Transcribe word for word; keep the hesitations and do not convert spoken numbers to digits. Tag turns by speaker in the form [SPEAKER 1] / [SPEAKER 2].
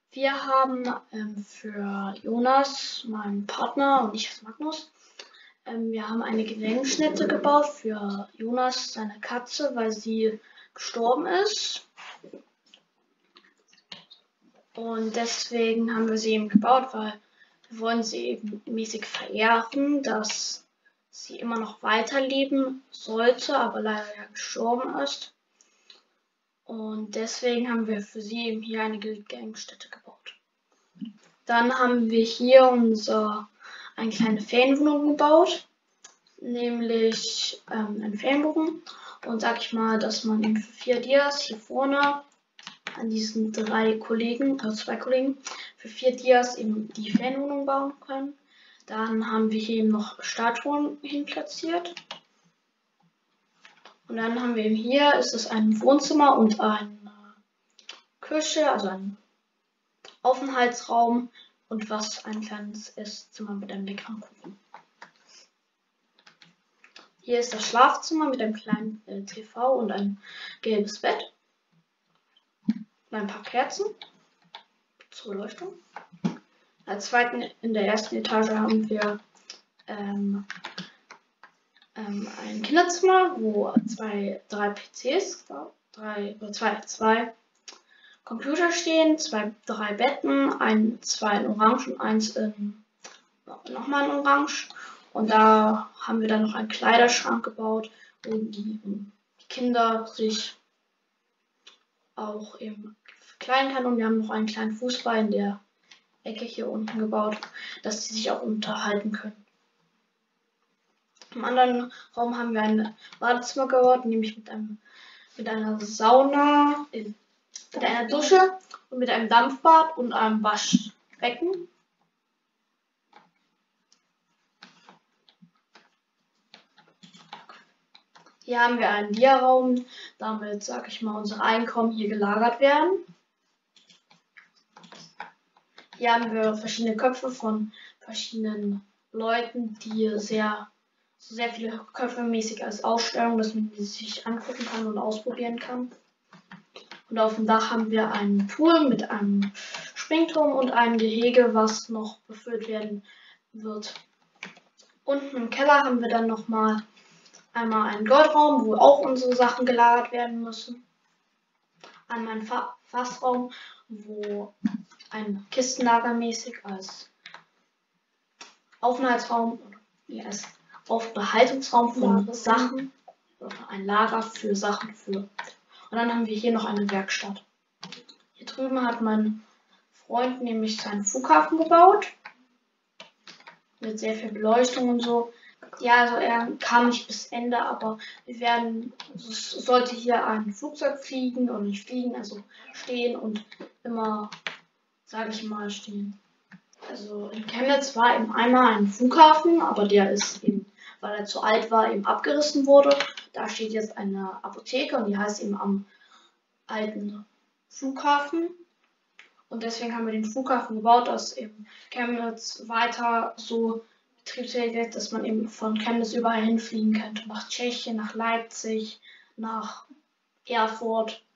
[SPEAKER 1] Wir haben ähm, für Jonas, meinen Partner, und ich als Magnus, ähm, wir haben eine Gedenkstätte gebaut für Jonas, seine Katze, weil sie gestorben ist. Und deswegen haben wir sie eben gebaut, weil wir wollen sie eben mäßig verehren, dass sie immer noch weiterleben sollte, aber leider ja gestorben ist. Und deswegen haben wir für sie eben hier eine Gedenkstätte gebaut. Dann haben wir hier unser, eine kleine Ferienwohnung gebaut, nämlich ähm, einen Ferienbogen. Und sag ich mal, dass man eben für vier Dias hier vorne an diesen drei Kollegen, also zwei Kollegen, für vier Dias eben die Ferienwohnung bauen können. Dann haben wir hier eben noch Statuen hin platziert. Und dann haben wir eben hier, ist es ein Wohnzimmer und eine Küche, also ein Aufenthaltsraum und was ein kleines Esszimmer mit einem leckeren Kuchen. Hier ist das Schlafzimmer mit einem kleinen äh, T V und ein gelbes Bett. Und ein paar Kerzen zur Beleuchtung. Als zweiten, in der ersten Etage haben wir ähm, ähm, ein Kinderzimmer, wo zwei, drei P Cs, drei, oder zwei, zwei Computer stehen, zwei, drei Betten, ein, zwei in Orange und eins in nochmal in Orange. Und da haben wir dann noch einen Kleiderschrank gebaut, wo die, die Kinder sich auch eben verkleiden können. Und wir haben noch einen kleinen Fußball in der Ecke hier unten gebaut, dass sie sich auch unterhalten können. Im anderen Raum haben wir ein Badezimmer gebaut, nämlich mit einem mit einer Sauna, mit einer Dusche und mit einem Dampfbad und einem Waschbecken. Hier haben wir einen Diaraum, damit, sag ich mal, unsere Einkommen hier gelagert werden. Hier haben wir verschiedene Köpfe von verschiedenen Leuten, die sehr, sehr viele Köpfe mäßig als Ausstellung, dass man die sich angucken kann und ausprobieren kann. Und auf dem Dach haben wir einen Pool mit einem Springturm und einem Gehege, was noch befüllt werden wird. Unten im Keller haben wir dann nochmal einmal einen Goldraum, wo auch unsere Sachen gelagert werden müssen. Einmal einen Fa Fassraum, wo ein Kistenlager mäßig als Aufenthaltsraum, ja, als Aufbehaltungsraum von ja, Sachen, oder ein Lager für Sachen für. Und dann haben wir hier noch eine Werkstatt. Hier drüben hat mein Freund nämlich seinen Flughafen gebaut. Mit sehr viel Beleuchtung und so. Ja, also er kam nicht bis Ende, aber wir werden, es sollte hier ein Flugzeug fliegen und nicht fliegen, also stehen und immer, sage ich mal, stehen. Also in Chemnitz war eben einmal ein Flughafen, aber der ist eben, weil er zu alt war, eben abgerissen wurde. Da steht jetzt eine Apotheke und die heißt eben am alten Flughafen. Und deswegen haben wir den Flughafen gebaut, dass eben Chemnitz weiter so betriebsfähig wird, dass man eben von Chemnitz überall hinfliegen könnte. Nach Tschechien, nach Leipzig, nach Erfurt.